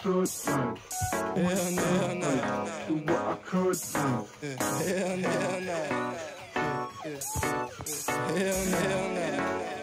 should do. Hell no. Do what I could do. Hell no. Hell no.